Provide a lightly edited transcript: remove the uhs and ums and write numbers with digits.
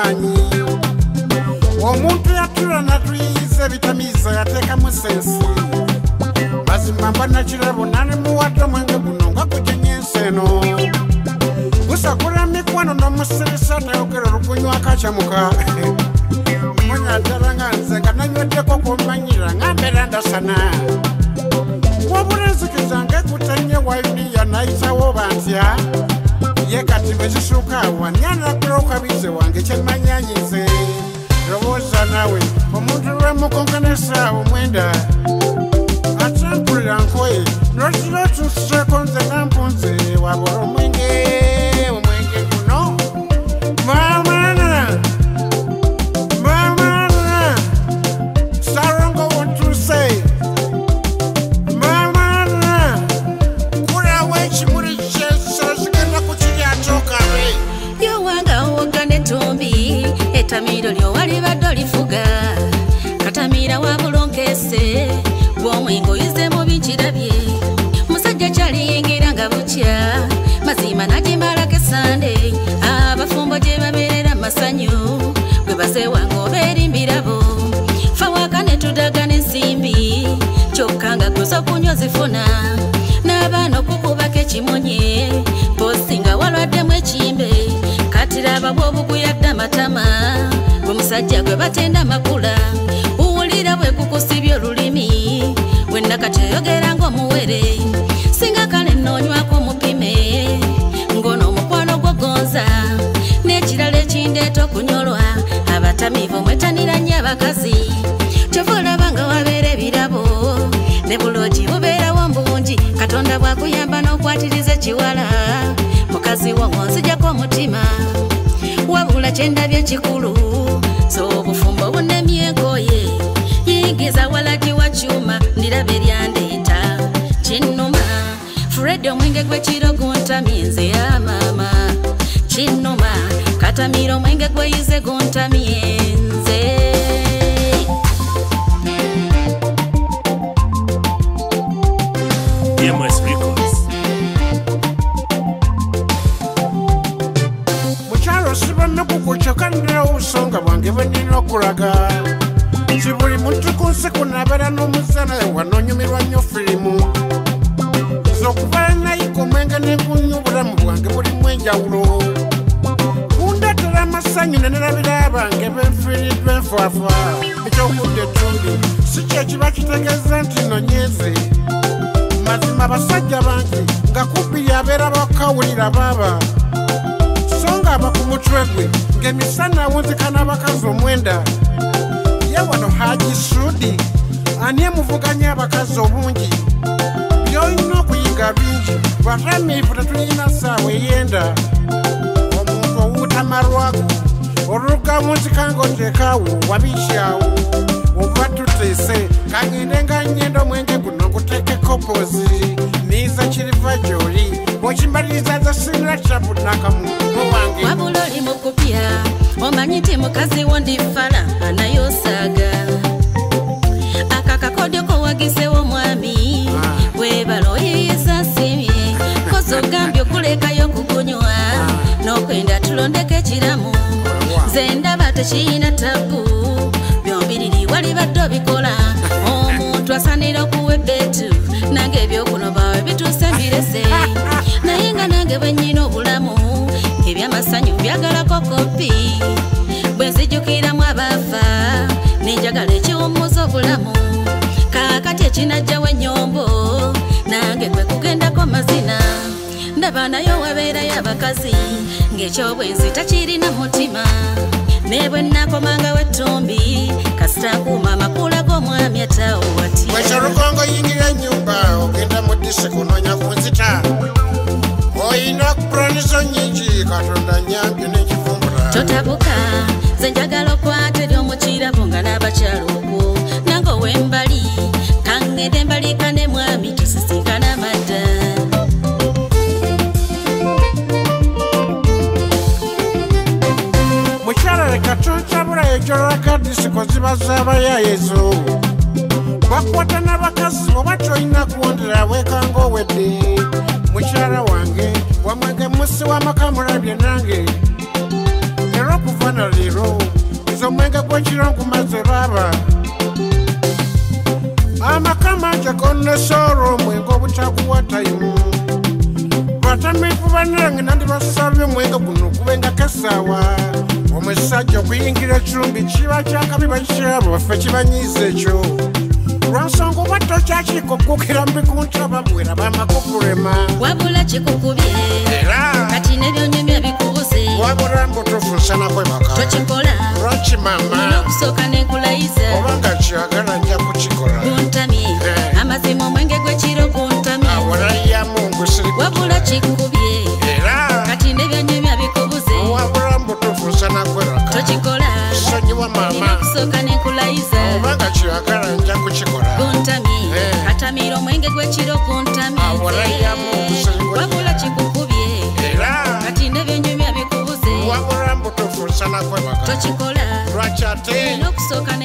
wamaanyi omuntu yatula natwiyiza ebitamiiza yateeka mu sensi mazima mbana kirabo nane muwadde omwenge guno nga gujenye ensi eno gusakula mikwano n'omusirisa nayogera olukunywa akakyamuka munya ddala nga nze nga nanyweddeko kumanyira nga mbeera ndasana wabula enzikiza ngekutenye wainiya nayitawo bantya ye kati bwezisuuka wanyanakula okabize wange kyemanyanyize lowooza nawe omuntu lwemukonkanesa omwenda atampulira nkoye nolkiro tusiseeko nze nampunze wabula omwenge guno mamana sarongo wontuse mamana kulawo ekimuli kyesasigenda kukiryatokare yowanga wogane tombi etamiro lyowali badde olifuga katamira wabulonkeese bwomwengo yize mu bikirabye musajja kyaliyingira nga bukya mazima nagimalako esande abafumbo gye babeerera masanyu bwe basewanga obeerimbirabo fawaka ne tudagana ensimbi kyokka nga guza okunywa zifuna n'abaana okukubako ekimonye posi nga walwaddemu ekimbe katiraba bw'obuguyadde amatama gwe musajja gwe batenda makula uwulira bwe kukusibya olulimi wenna katyeyogera ng'omuwere singa kale nnoonywako omupime ng'ono omukwano gwogonza n'ekirala ekindeeta okunyolwa abatamiivu mwetanira nnyo abakazi kyova olaba nga wabeera ebirabo ne buloogi bubeerawo mbungi katonda bw'akuyamba n'okwatiriza ekiwala mukazi wo nzijjako omutima wabula kyendabye ekikulu so obufumbo bunemye enkoye yingiza walagi wa kyuma ndirabe lyandeeta kinnuma Fred omwenge gw'ekiro guntamye nze ya maama kinnuma katamira omwenge gweyize guntamye nze EMS Records mukyalo sibanna kukucyokanira obusonga bwange bwenina okulaga nti buli muntu ku nsi kunabeera n'omuzana wanoonyumirwa nnyo firimu nze okuvaala nayika omwenge nengunya obulamu bwange bulimu enjawulo kundeetera amasanyu nenerabira abange benfiiriddwa enfaafa ekyokudda ettumbi si kye kiba kitegeeza nti nonyeeze mazima abasajja bange nga kubbiri abeera bakawulira baaba so nga aba ku mutwe gwe ng'emisana awunzikana abakazi omwenda ye wano Haji Sudi ani emuvuganya abakazi obungi byolina okuyiga bingi batamiivu tetulina ssaawa eyenda omuntu owutamarwago olugawunzika ng'oteekaawo wabikyawo oba tuteese kangende nga nnyenda omwenge guno nguteekeko pozi niiza kiriva gy'oli bw'okimbaliriza nze sinira kyabunakamu muwange wabula oli mu kupya omanyi nti mukazi wo ndifala anayosaaga akakakodyo kowagisewo mwami webala oyiyiza nsimye kozi ogambye okulekayo okukunywa n'okwenda tulondeko ekiramu nze ndaba tekiyina tabu byombiriri wali badde obikola omuntu asanira okuwa ebbeetu nange ebyokunoba we bituuse mbirese naye nga nange bwennyina obulamu ebyamasanyu byagalako kopi bwe nzijukiramu abaafa nenjagala ekiwummuza obulamu kaakati ekinajjawo ennyombo nange kwe kugendako mazina ndaba nayo wabeerayo abakazi ng'ekyobwenzi takirina mutima ne bwe nnakomangawo ettumbi kasita akuuma amakula g'omwami atawo wati wekyolukongo yingira ennyumba ogenda mu disi kunoonya ku nzita oyina pulanizo nnyingi katonda nnyambye n'ekivumbula totabuka nze njagala okwata eri omukirabo nga n'abakyalo okwo nange ow'embali kangende embalika ne mwami tusisinkana amadda mukyala leka tokyabula ejolwaka disiko ziba z'abayayezo bakwata n'abakazi oba kyolina kuwondera weekanga owedde mukyala wange wamwenge musi w'amaka mulabye nange era okuva fana lero izo mwenga kwa chirongu maze baba amakama jakone soro mwenga butakuwa taimu batamifu banange nandi basabye mwenga kuno kubenga kasawa omusajja kuyingira chumbi chiba chakabi bachabo bafe kibanyize ekyo lwansonga bato kyakiko kukira mbi kuntaba bwera bamakukurema wabula kikukubye era kati nebyonyemya bikubuze wabula mbutufunsana kwebaka tokikola lwaki mama nina okusooka nenkulayiza obanga kyagala nja kukikola guntamye amazima omwenge gwekiro guntamye awalayamungu wabula kikubye era kati nebyonyemya bikubuze wabula mbutufunsana kwebaka tokikola sonyiwa nina mama okusooka nenkulayiza obanga kyagala nja kukikola guntamye katamira omwenge gwekiro guntamye wabula kikukubye era kati nebyonyemya bikubuze wabula mbutufunsana kwebaka tokikola lwaki ate nina okusooka